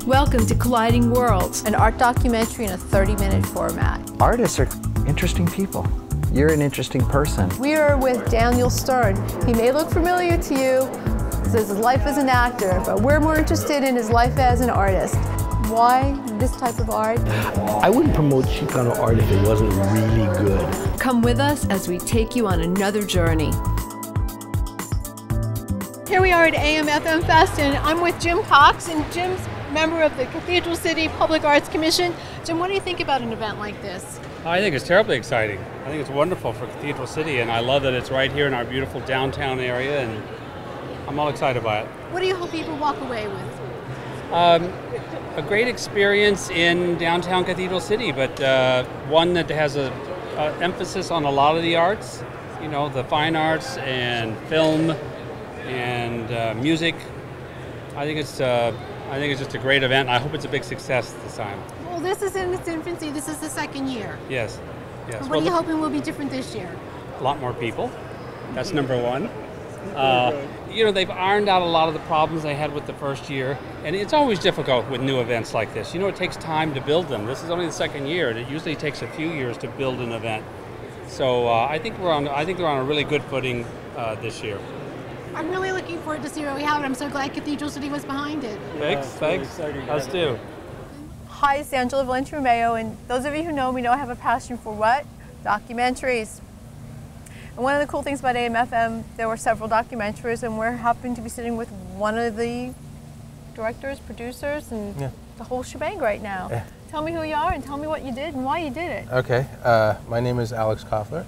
Welcome to Colliding Worlds, an art documentary in a 30-minute format. Artists are interesting people. You're an interesting person. We are with Daniel Stern. He may look familiar to you, says his life as an actor, but we're more interested in his life as an artist. Why this type of art? I wouldn't promote Chicano art if it wasn't really good. Come with us as we take you on another journey. Here we are at AMFM Fest, and I'm with Jim Cox, and Jim's member of the Cathedral City Public Arts Commission. Jim, what do you think about an event like this? I think it's terribly exciting. I think it's wonderful for Cathedral City, and I love that it's right here in our beautiful downtown area, and I'm all excited by it. What do you hope people walk away with? A great experience in downtown Cathedral City, but one that has a emphasis on a lot of the arts, you know, the fine arts and film and music. I think it's just a great event. I hope it's a big success this time. Well, this is in its infancy. This is the second year. Yes. What are you hoping will be different this year? A lot more people. That's number one. You know, they've ironed out a lot of the problems they had with the first year, and it's always difficult with new events like this. You know, it takes time to build them. This is only the second year, and it usually takes a few years to build an event. So I think they're on a really good footing this year. I'm really looking forward to see what we have, and I'm so glad Cathedral City was behind it. Thanks. Us too. Hi, it's Angela Valenti Romeo, and those of you who know me know I have a passion for what? Documentaries. And one of the cool things about AMFM, there were several documentaries, and we're happy to be sitting with one of the directors, producers, and the whole shebang right now. Yeah. Tell me who you are and tell me what you did and why you did it. Okay, my name is Alex Koffler.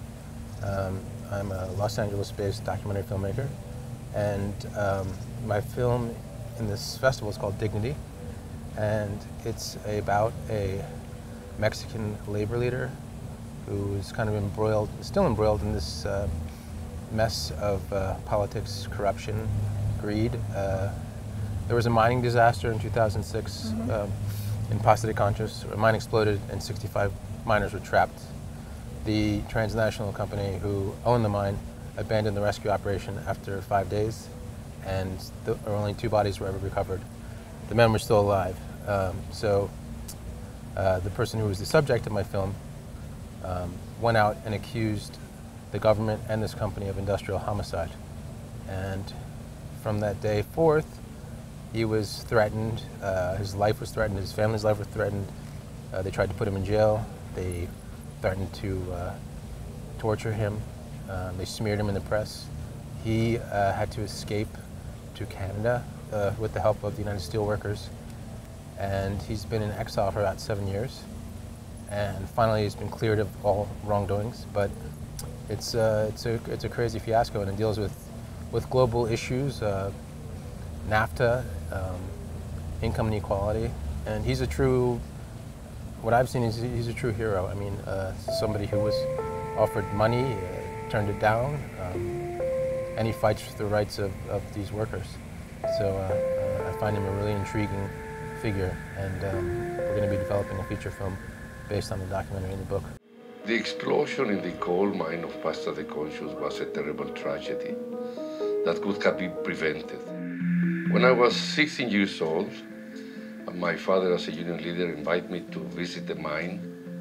I'm a Los Angeles-based documentary filmmaker, and my film in this festival is called Dignity, and it's about a Mexican labor leader who is kind of still embroiled in this mess of politics, corruption, greed. There was a mining disaster in 2006 in Paso de Conchas. A mine exploded and 65 miners were trapped. The transnational company who owned the mine abandoned the rescue operation after 5 days, and only 2 bodies were ever recovered. The men were still alive. So the person who was the subject of my film went out and accused the government and this company of industrial homicide. And from that day forth, he was threatened, his life was threatened, his family's life was threatened. They tried to put him in jail. They threatened to torture him. They smeared him in the press. He had to escape to Canada with the help of the United Steelworkers. And he's been in exile for about 7 years. And finally, he's been cleared of all wrongdoings. But it's a crazy fiasco, and it deals with global issues, NAFTA, income inequality, and he's a true. What I've seen is he's a true hero. I mean, somebody who was offered money, turned it down, and he fights for the rights of these workers. So I find him a really intriguing figure, and we're going to be developing a feature film based on the documentary in the book. The explosion in the coal mine of Paso de Conchas was a terrible tragedy that could have been prevented. When I was 16 years old, my father, as a union leader, invited me to visit the mine.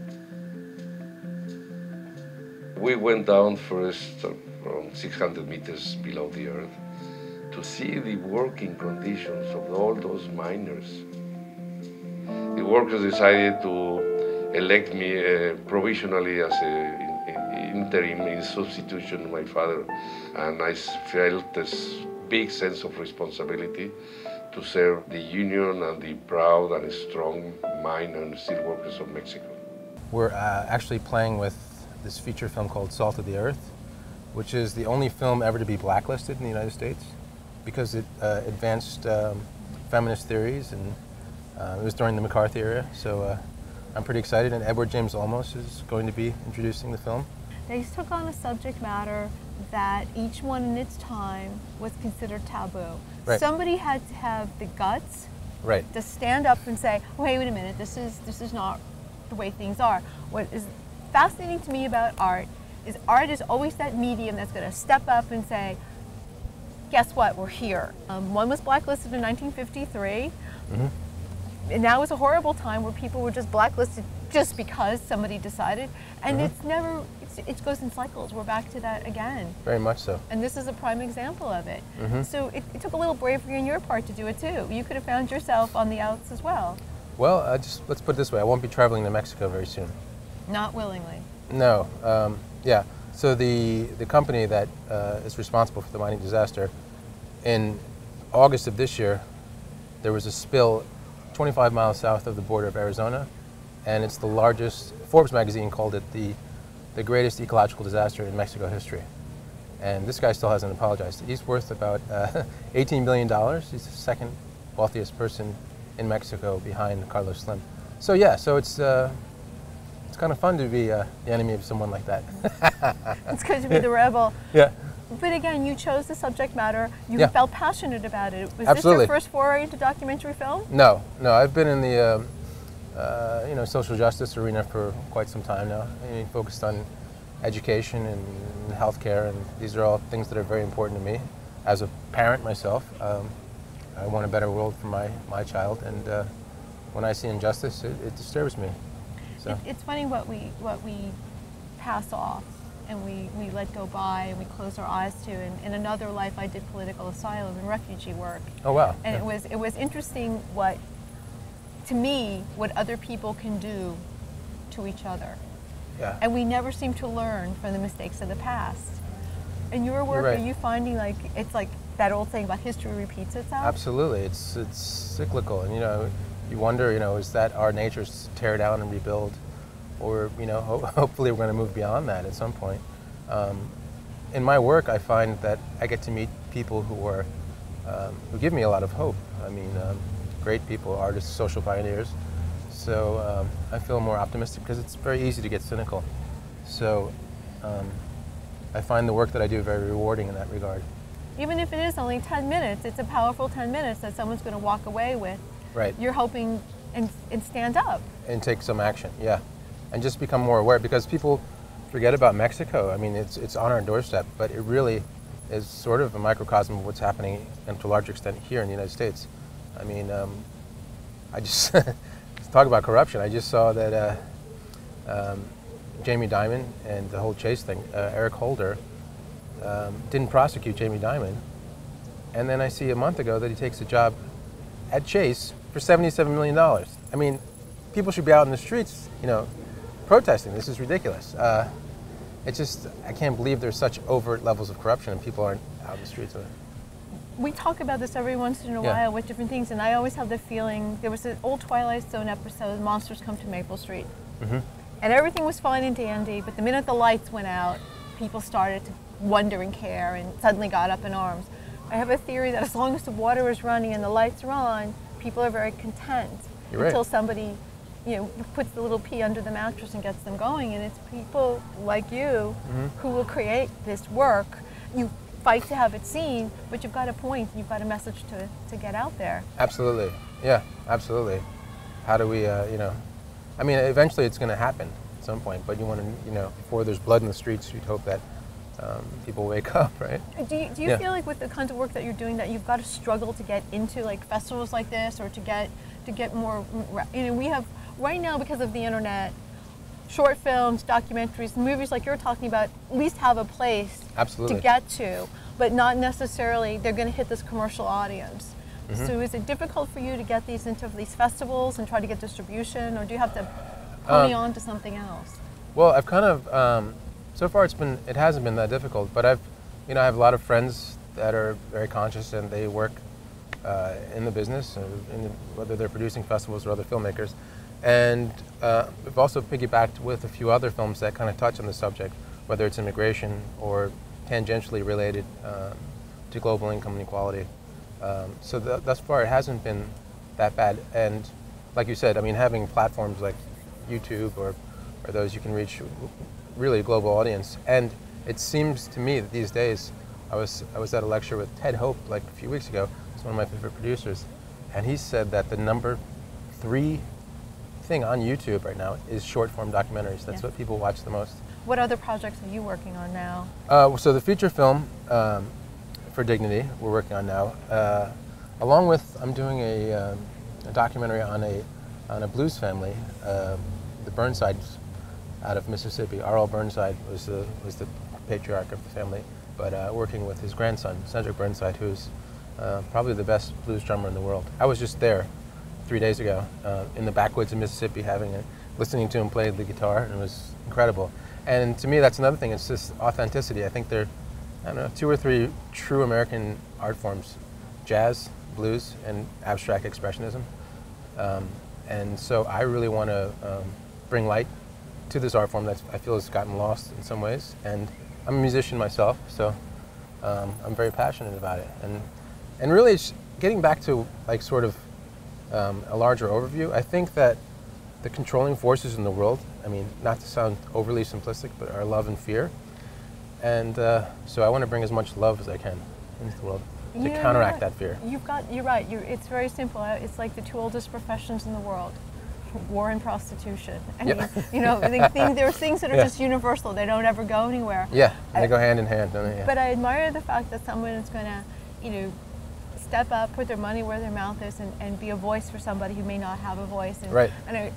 We went down first around 600 meters below the earth to see the working conditions of all those miners. The workers decided to elect me provisionally as an interim in substitution of my father, and I felt this big sense of responsibility to serve the union and the proud and strong mine and steel workers of Mexico. We're actually playing with this feature film called Salt of the Earth, which is the only film ever to be blacklisted in the United States because it advanced feminist theories, and it was during the McCarthy era. So I'm pretty excited, and Edward James Olmos is going to be introducing the film. They took on a subject matter that each one in its time was considered taboo. Right. Somebody had to have the guts to stand up and say, wait a minute, this is not the way things are. What is fascinating to me about art is always that medium that's going to step up and say, guess what, we're here. One was blacklisted in 1953. And now is a horrible time where people were just blacklisted just because somebody decided, and it's never, it goes in cycles. We're back to that again. Very much so. And this is a prime example of it. So it took a little bravery on your part to do it too. You could have found yourself on the outs as well. Well, let's put it this way. I won't be traveling to Mexico very soon. Not willingly. No. Yeah. So the company that is responsible for the mining disaster, in August of this year, there was a spill 25 miles south of the border of Arizona, and it's the largest. Forbes magazine called it the greatest ecological disaster in Mexico history. And this guy still hasn't apologized. He's worth about $18 billion. He's the second wealthiest person in Mexico behind Carlos Slim. So yeah, so it's kind of fun to be the enemy of someone like that. It's good to be the rebel. Yeah. But again, you chose the subject matter. You Yeah. felt passionate about it. Was Absolutely. this your first foray into documentary film? No, I've been in the social justice arena for quite some time now. I mean, focused on education and healthcare, and these are all things that are very important to me. As a parent myself, I want a better world for my child, and when I see injustice, it disturbs me. So. It's funny what we pass off and we let go by and we close our eyes to. And in another life, I did political asylum and refugee work. Oh wow! And Yeah. it was interesting to me, what other people can do to each other. Yeah. And we never seem to learn from the mistakes of the past. In your work, right. are you finding it's like that old saying about history repeats itself? Absolutely, it's cyclical, and you wonder, is that our nature to tear down and rebuild, or hopefully we're going to move beyond that at some point. In my work, I find that I get to meet people who give me a lot of hope. I mean, great people, artists, social pioneers. So I feel more optimistic because it's very easy to get cynical. So I find the work that I do very rewarding in that regard. Even if it is only 10 minutes, it's a powerful 10 minutes that someone's going to walk away with. Right. You're hoping and stand up. And take some action, yeah. And just become more aware, because people forget about Mexico. I mean, it's on our doorstep, but it really is sort of a microcosm of what's happening, and to a large extent here in the United States. I mean, I just, talk about corruption, I just saw that Jamie Dimon and the whole Chase thing, Eric Holder, didn't prosecute Jamie Dimon, and then I see a month ago that he takes a job at Chase for $77 million. I mean, people should be out in the streets, protesting. This is ridiculous. It's just, I can't believe there's such overt levels of corruption and people aren't out in the streets of it. We talk about this every once in a while with different things, and I always have the feeling, there was an old Twilight Zone episode, Monsters Come to Maple Street. And everything was fine and dandy, but the minute the lights went out, people started to wonder and care and suddenly got up in arms. I have a theory that as long as the water is running and the lights are on, people are very content. You're right. Until somebody puts the little pea under the mattress and gets them going. And it's people like you who will create this work. You fight to have it seen, but you've got a point, you've got a message to get out there. Absolutely. Yeah, absolutely. How do we, I mean, eventually it's going to happen at some point, but you want to, before there's blood in the streets, you'd hope that people wake up, right? Do you feel like with the kinds of work that you're doing that you've got to struggle to get into like festivals like this, or to get more, we have, right now because of the internet, short films, documentaries, movies like you're talking about at least have a place Absolutely. to get to, but not necessarily they're going to hit this commercial audience. So is it difficult for you to get these into these festivals and try to get distribution, or do you have to pony on to something else? Well, I've kind of, so far it hasn't been that difficult, but I have a lot of friends that are very conscious and they work in the business, whether they're producing festivals or other filmmakers. And we've also piggybacked with a few other films that kind of touch on the subject, whether it's immigration or tangentially related to global income inequality. So thus far it hasn't been that bad. And like you said, I mean, having platforms like YouTube or those, you can reach really a global audience. And it seems to me that these days, I was at a lecture with Ted Hope like a few weeks ago. He's one of my favorite producers, and he said that the number 3 thing on YouTube right now is short-form documentaries. That's what people watch the most. What other projects are you working on now? So the feature film for Dignity we're working on now, along with I'm doing a a documentary on a blues family, the Burnsides out of Mississippi. R.L. Burnside was the patriarch of the family, but working with his grandson, Cedric Burnside, who's probably the best blues drummer in the world. I was just there 3 days ago in the backwoods of Mississippi, listening to him play the guitar, and it was incredible. And to me, that's another thing. It's just authenticity. I think there are, I don't know, 2 or 3 true American art forms: jazz, blues, and abstract expressionism. And so I really want to bring light to this art form that I feel has gotten lost in some ways. And I'm a musician myself, so I'm very passionate about it. And really, it's getting back to like sort of a larger overview. I think that the controlling forces in the world, I mean, not to sound overly simplistic, but are love and fear. And so I want to bring as much love as I can into the world to counteract that fear. You're right. It's very simple. It's like the 2 oldest professions in the world: war and prostitution. I mean, there are things that are just universal. They don't ever go anywhere. Yeah, and they go hand in hand, don't they? Yeah. But I admire the fact that someone is going to, step up, put their money where their mouth is, and be a voice for somebody who may not have a voice. And, right. And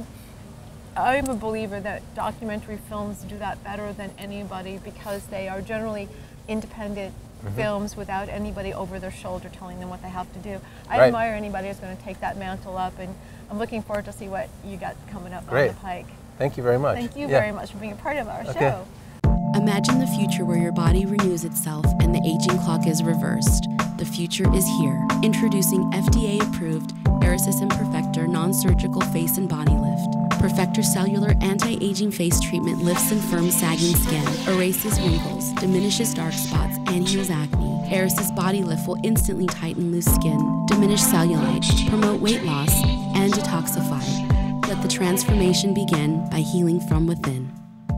I'm a believer that documentary films do that better than anybody, because they are generally independent films without anybody over their shoulder telling them what they have to do. I admire anybody who's going to take that mantle up, and I'm looking forward to see what you got coming up on the pike. Thank you very much. Thank you very much for being a part of our show. Imagine the future where your body renews itself and the aging clock is reversed. The future is here. Introducing FDA-approved Erisys Imperfector non-surgical face and body lift. Perfector cellular anti-aging face treatment lifts and firms sagging skin, erases wrinkles, diminishes dark spots, and heals acne. Erisys body lift will instantly tighten loose skin, diminish cellulite, promote weight loss, and detoxify. Let the transformation begin by healing from within.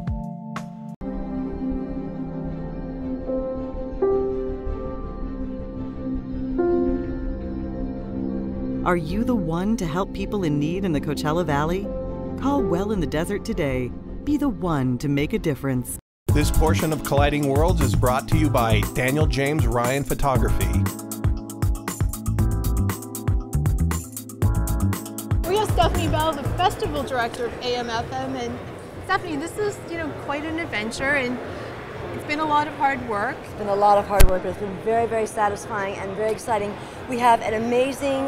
Are you the one to help people in need in the Coachella Valley? Call Well in the Desert today. Be the one to make a difference. This portion of Colliding Worlds is brought to you by Daniel James Ryan Photography. We have Stephanie Bell, the festival director of AMFM, and Stephanie, this is quite an adventure, and it's been a lot of hard work. It's been a lot of hard work, but it's been very, very satisfying and very exciting. We have an amazing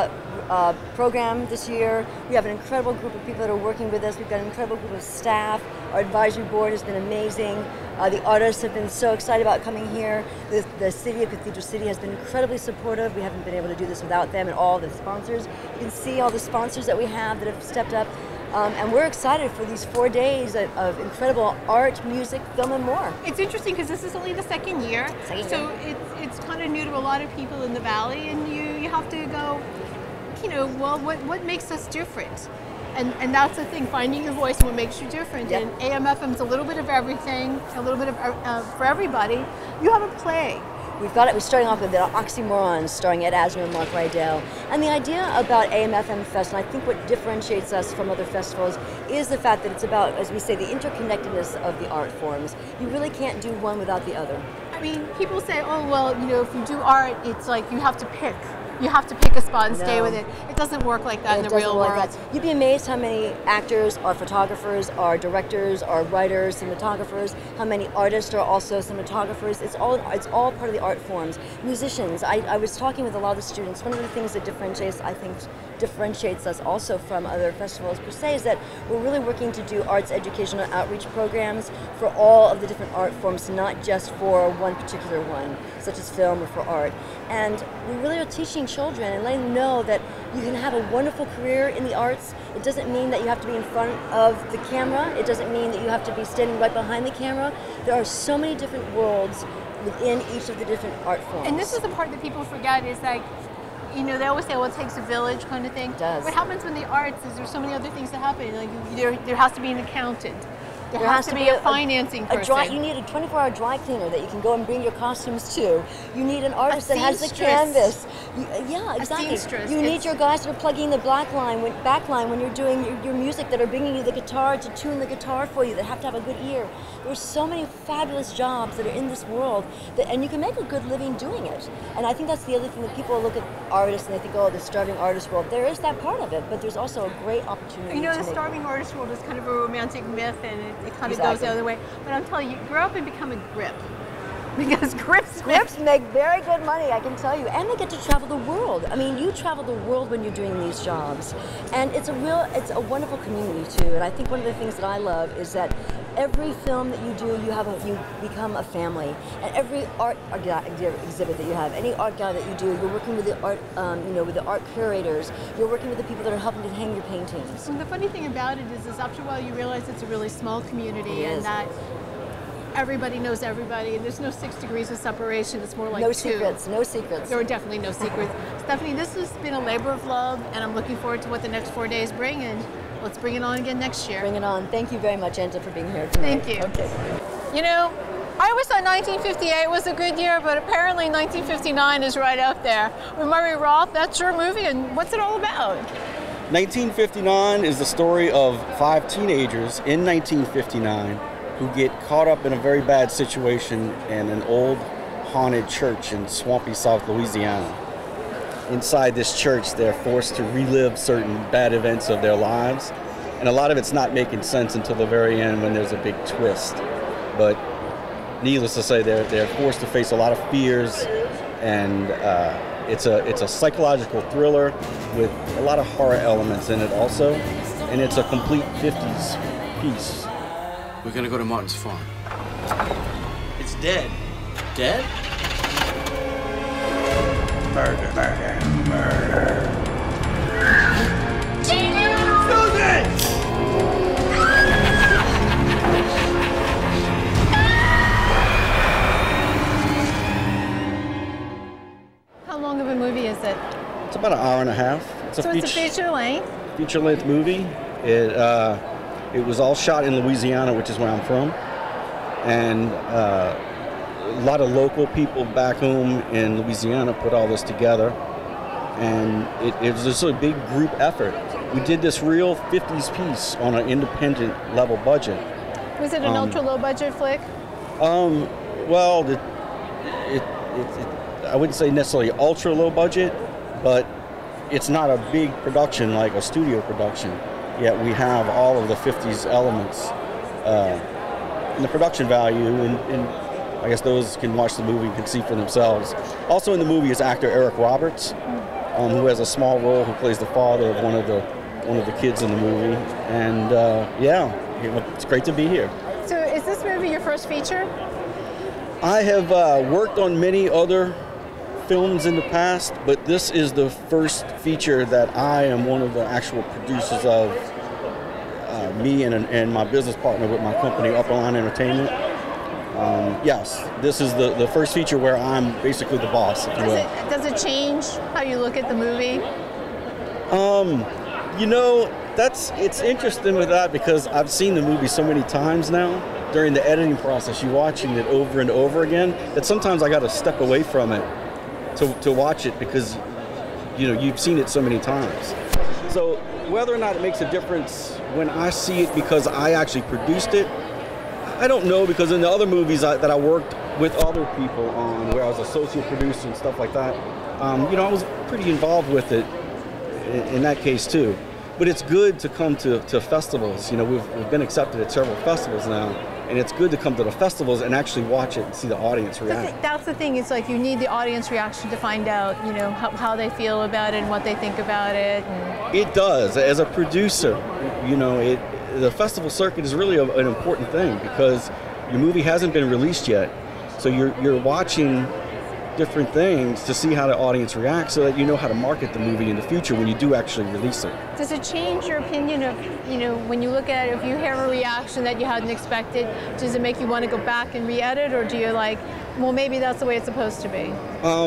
program this year. We have an incredible group of people that are working with us. We've got an incredible group of staff. Our advisory board has been amazing. The artists have been so excited about coming here. The city of Cathedral City has been incredibly supportive. We haven't been able to do this without them and all the sponsors. You can see all the sponsors that we have that have stepped up. And we're excited for these 4 days of incredible art, music, film, and more. It's interesting because this is only the second year. So it's kind of new to a lot of people in the Valley, and you have to go, well, what makes us different? And that's the thing, finding your voice and what makes you different. Yep. And AMFM's a little bit of everything, a little bit of for everybody. You have a play. We've got it. We're starting off with the Oxymorons, starring Ed Asner and Mark Rydell. And the idea about AMFM Fest, and I think what differentiates us from other festivals, is the fact that it's about, as we say, the interconnectedness of the art forms. You really can't do one without the other. I mean, people say, oh, well, if you do art, it's like you have to pick. You have to pick a spot and stay with it. It doesn't work like that in the real world. You'd be amazed how many actors are photographers, are directors, are writers, cinematographers, how many artists are also cinematographers. It's all part of the art forms. Musicians, I was talking with a lot of the students. One of the things that differentiates us also from other festivals per se is that we're really working to do arts educational outreach programs for all of the different art forms, not just for one particular one, such as film or for art. And we really are teaching children and letting them know that you can have a wonderful career in the arts. It doesn't mean that you have to be in front of the camera. It doesn't mean that you have to be standing right behind the camera. There are so many different worlds within each of the different art forms. And this is the part that people forget is like, they always say, well, it takes a village kind of thing. It does. What happens when the arts is there's so many other things that happen. Like there has to be an accountant. There has to be a financing person. You need a 24-hour dry cleaner that you can go and bring your costumes to. You need an artist that has the seamstress. canvas. Yeah, exactly. A seamstress. You need your guys that are plugging the back line when you're doing your music, that are bringing you the guitar to tune the guitar for you, that have to have a good ear. There's so many fabulous jobs that are in this world, and you can make a good living doing it. And I think that's the other thing, that people look at artists and they think, oh, the starving artist world. There is that part of it, but there's also a great opportunity. You know, the starving artist world is kind of a romantic myth, and it kind of goes the other way. But I'm telling you, grow up and become a grip. Because grips make very good money, I can tell you, and they get to travel the world. I mean, you travel the world when you're doing these jobs, and it's a wonderful community too. And I think one of the things that I love is that every film that you do, you become a family, and every art exhibit that you have, any art gallery that you do, you're working with the art, with the art curators. You're working with the people that are helping to hang your paintings. And the funny thing about it is after a while you realize it's a really small community, and that everybody knows everybody, and there's no 6 degrees of separation. It's more like no 2. secrets, no secrets. There are definitely no secrets. Stephanie, this has been a labor of love, and I'm looking forward to what the next 4 days bring, and let's bring it on again next year. Bring it on. Thank you very much, Angela, for being here tonight. Thank you. Okay. You know, I always thought 1958 was a good year, but apparently 1959 is right up there. With Murray Roth, that's your movie, and what's it all about? 1959 is the story of 5 teenagers in 1959 who get caught up in a very bad situation in an old haunted church in swampy South Louisiana. Inside this church, they're forced to relive certain bad events of their lives, and a lot of it's not making sense until the very end when there's a big twist. But needless to say, they're forced to face a lot of fears, and it's a psychological thriller with a lot of horror elements in it also, and it's a complete 50s piece. We're gonna go to Martin's farm. It's dead. Dead? Murder, murder, murder. Susan! How long of a movie is it? It's about an hour and a half. It's a feature length? Feature-length movie. It was all shot in Louisiana, which is where I'm from, and a lot of local people back home in Louisiana put all this together, and it was just a big group effort. We did this real 50s piece on an independent level budget. Was it an ultra-low budget flick? Well, I wouldn't say necessarily ultra-low budget, but it's not a big production like a studio production. Yet we have all of the 50s elements in the production value, and I guess those can watch the movie and can see for themselves. Also in the movie is actor Eric Roberts, who has a small role, who plays the father of one of the kids in the movie. And it's great to be here. So is this movie your first feature? I have worked on many other films in the past, but this is the first feature that I am one of the actual producers of. Me and my business partner with my company, Upperline Entertainment. Yes, this is the first feature where I'm basically the boss, if you will. Does it change how you look at the movie? You know, it's interesting with that because I've seen the movie so many times now. During the editing process, you're watching it over and over again, that sometimes I got to step away from it to watch it because, you know, you've seen it so many times. So whether or not it makes a difference when I see it because I actually produced it, I don't know, because in the other movies that I worked with other people on, where I was associate producer and stuff like that, you know, I was pretty involved with it in that case too. But it's good to come to festivals. You know, we've been accepted at several festivals now, and it's good to come to the festivals and actually watch it and see the audience react. That's the thing. It's like you need the audience reaction to find out, you know, how they feel about it and what they think about it. It does. As a producer, you know, the festival circuit is really an important thing because your movie hasn't been released yet, so you're watching different things to see how the audience reacts so that you know how to market the movie in the future when you do actually release it. Does it change your opinion of, you know, when you look at it, if you hear a reaction that you hadn't expected, does it make you want to go back and re-edit, or do you like, well, maybe that's the way it's supposed to be?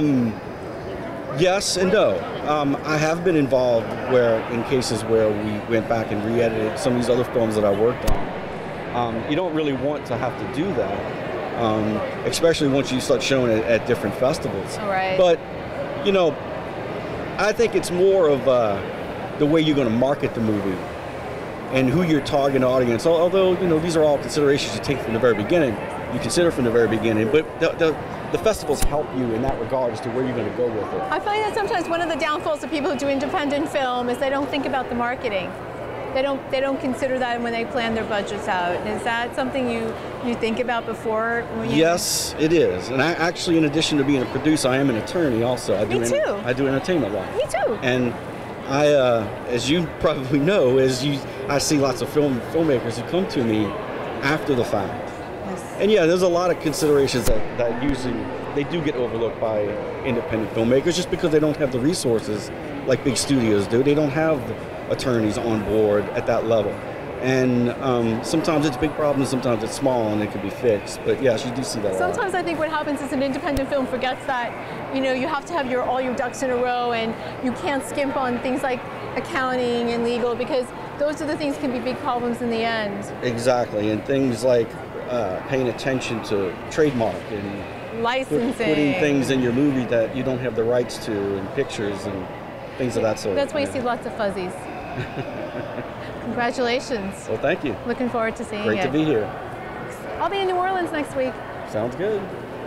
Yes and no. I have been involved in cases where we went back and re-edited some of these other films that I worked on. You don't really want to have to do that, especially once you start showing it at different festivals. Right. But, you know, I think it's more of the way you're going to market the movie and who your target audience. Although, you know, these are all considerations you take from the very beginning. You consider from the very beginning, but the festivals help you in that regard as to where you're going to go with it. I find that sometimes one of the downfalls of people who do independent film is they don't think about the marketing. They don't consider that when they plan their budgets out. Is that something you think about before? When Yes, it is. And I actually, in addition to being a producer, I am an attorney also. Me too. I do entertainment law. Me too. And I, as you probably know, I see lots of filmmakers who come to me after the fact. Yes. And yeah, there's a lot of considerations that usually they do get overlooked by independent filmmakers just because they don't have the resources like big studios do. They don't have attorneys on board at that level. And sometimes it's big problems, sometimes it's small and it can be fixed. But yes, you do see that a lot. Sometimes I think what happens is an independent film forgets that, you know, you have to have all your ducks in a row and you can't skimp on things like accounting and legal because those are the things that can be big problems in the end. Exactly, and things like paying attention to trademark and licensing. Putting things in your movie that you don't have the rights to and pictures and things of that sort. That's why you see lots of fuzzies. Congratulations. Well, thank you. Looking forward to seeing it. Great to be here. I'll be in New Orleans next week. Sounds good.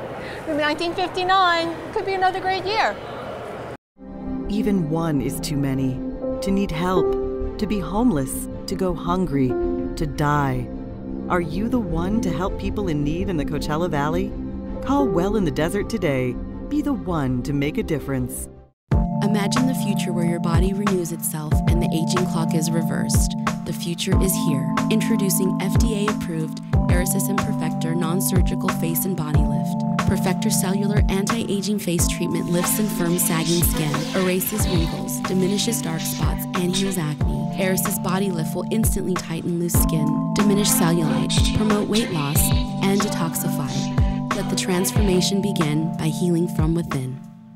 1959 could be another great year. Even one is too many. To need help, to be homeless, to go hungry, to die. Are you the one to help people in need in the Coachella Valley? Call Well in the Desert today. Be the one to make a difference. Imagine the future where your body renews itself and the aging clock is reversed. The future is here. Introducing FDA-approved Aerosis Perfector non-surgical face and body lift. Perfector cellular anti-aging face treatment lifts and firms sagging skin, erases wrinkles, diminishes dark spots, and heals acne. Aerosis body lift will instantly tighten loose skin, diminish cellulite, promote weight loss, and detoxify. Let the transformation begin by healing from within.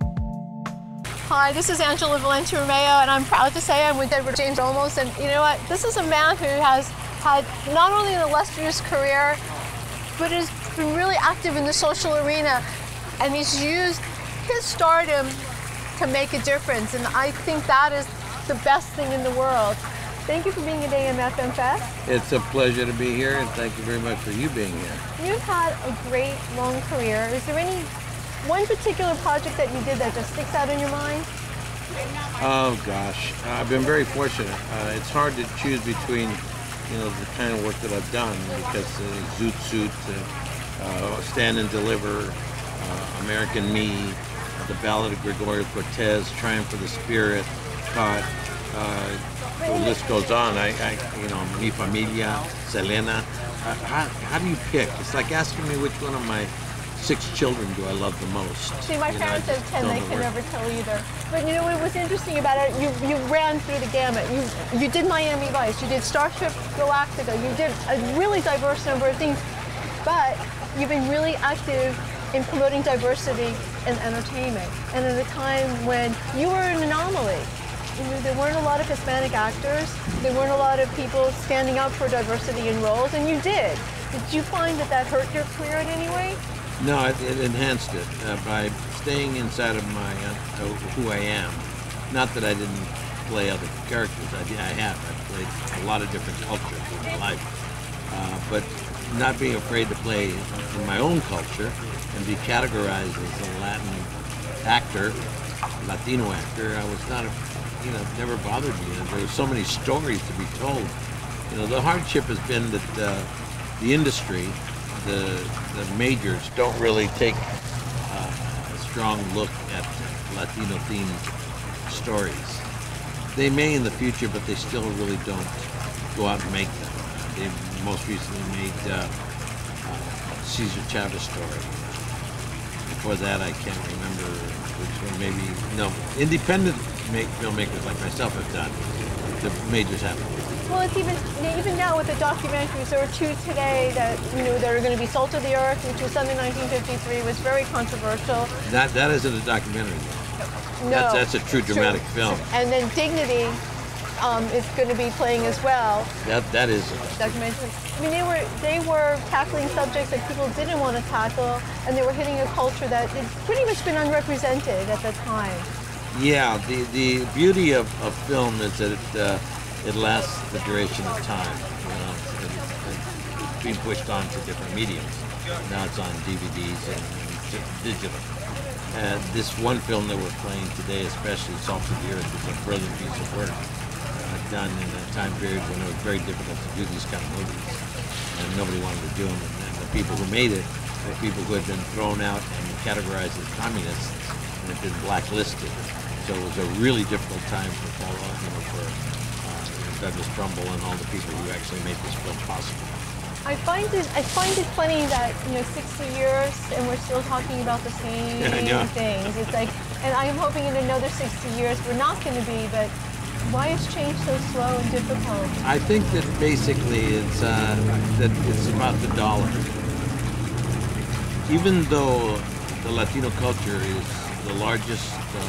Hi, this is Angela Valenti Romeo, and I'm proud to say I'm with Edward James Olmos. And you know what? This is a man who has had not only an illustrious career, but has been really active in the social arena, and he's used his stardom to make a difference. And I think that is the best thing in the world. Thank you for being at AMFM Fest. It's a pleasure to be here, and thank you very much for you being here. You've had a great long career. Is there any one particular project that you did that just sticks out in your mind? Oh gosh, I've been very fortunate. It's hard to choose between, you know, the kind of work that I've done because Zoot Suit, Stand and Deliver, American Me, The Ballad of Gregorio Cortez, Triumph of the Spirit, Caught. The list goes on. You know, Mi Familia, Selena. How do you pick? It's like asking me which one of my 6 children do I love the most. See, my parents have 10, they can never tell either. But you know what was interesting about it? You ran through the gamut. You did Miami Vice, you did Starship Galactica, you did a really diverse number of things, but you've been really active in promoting diversity in entertainment. And at a time when you were an anomaly. You know, there weren't a lot of Hispanic actors, there weren't a lot of people standing up for diversity in roles, and you did. Did you find that that hurt your career in any way? No, it enhanced it by staying inside of my who I am. Not that I didn't play other characters. I have. I've played a lot of different cultures in my life. But not being afraid to play in my own culture and be categorized as a Latin actor, Latino actor, I was not, you know, never bothered me. There were so many stories to be told. You know, the hardship has been that the industry, the majors don't really take a strong look at Latino-themed stories. They may in the future, but they still really don't go out and make them. They most recently made Cesar Chavez story. Before that, I can't remember which one. Maybe no. Independent filmmakers like myself have done. The majors haven't. Well, it's even now with the documentaries, there are 2 today that that are going to be Salt of the Earth, which was done in 1953, was very controversial. That isn't a documentary. No, That's a true dramatic film. And then Dignity, is going to be playing as well. That is Documentary. I mean, they were tackling subjects that people didn't want to tackle, and they were hitting a culture that had pretty much been unrepresented at the time. Yeah, the beauty of film is that it lasts the duration of time. You know, it's being pushed on to different mediums. Now it's on DVDs and digital. And this one film that we're playing today, especially Salt of the Earth, is a brilliant piece of work done in a time period when it was very difficult to do these kind of movies, and nobody wanted to do them. And the people who made it were people who had been thrown out and categorized as communists and had been blacklisted. So it was a really difficult time for Paul, for Douglas Trumbull and all the people who actually made this film possible. I find it funny that 60 years and we're still talking about the same things. It's like, and I'm hoping in another 60 years we're not going to be, but why is change so slow and difficult? I think that basically it's about the dollar. Even though the Latino culture is the largest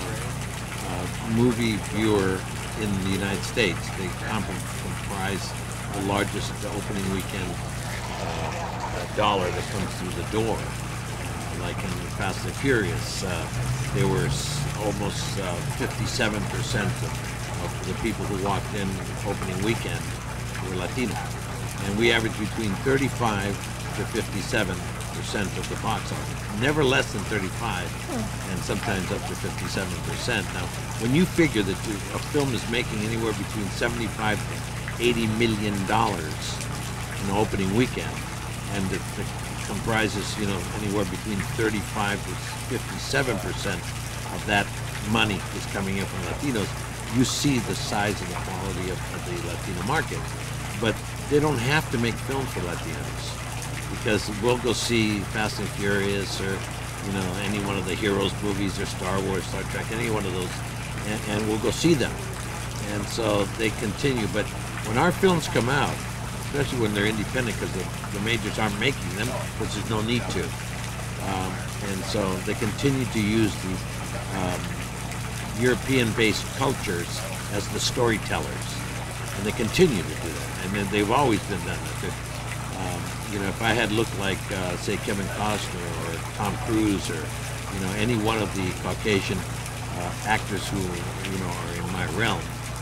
movie viewer in the United States, they comprise the largest opening weekend dollar that comes through the door. Like in Fast and Furious, there were almost 57% of the people who walked in opening weekend were Latino. And we average between 35 to 57% of the box office. Never less than 35, and sometimes up to 57%. Now, when you figure that a film is making anywhere between $75 to $80 million in the opening weekend, and it comprises, anywhere between 35 to 57% of that money is coming in from Latinos, you see the size and the quality of the Latino market. But they don't have to make films for Latinos, because we'll go see Fast and Furious or any one of the Heroes movies or Star Wars, Star Trek, any one of those, and we'll go see them. And so they continue. But when our films come out, especially when they're independent, because the majors aren't making them, because there's no need to, and so they continue to use the European-based cultures as the storytellers, and they continue to do that. I mean, they've always been done that. If I had looked like, say, Kevin Costner or Tom Cruise or, any one of the Caucasian actors who, are in my realm,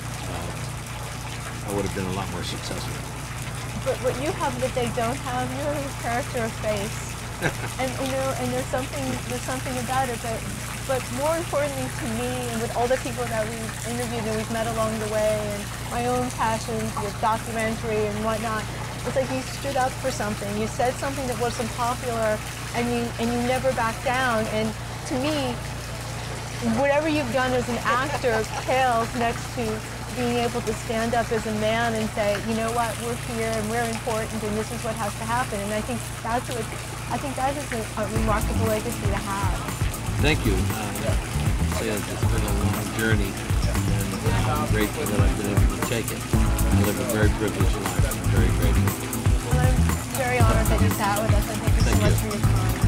I would have been a lot more successful. But what you have that they don't have, you have a character of face. And there's something about it, but more importantly to me, and with all the people that we've interviewed and we've met along the way, and my own passions with documentary and whatnot, it's like you stood up for something. You said something that wasn't popular, and you never backed down. And to me, whatever you've done as an actor pales next to being able to stand up as a man and say, you know what, we're here and we're important, and this is what has to happen. And I think that is a remarkable legacy to have. Thank you. It's been a long journey, and I'm grateful that I've been able to take it. I live a very privileged life. I'm very grateful. Well, I'm very honored that you sat with us, and thank you so much for your time.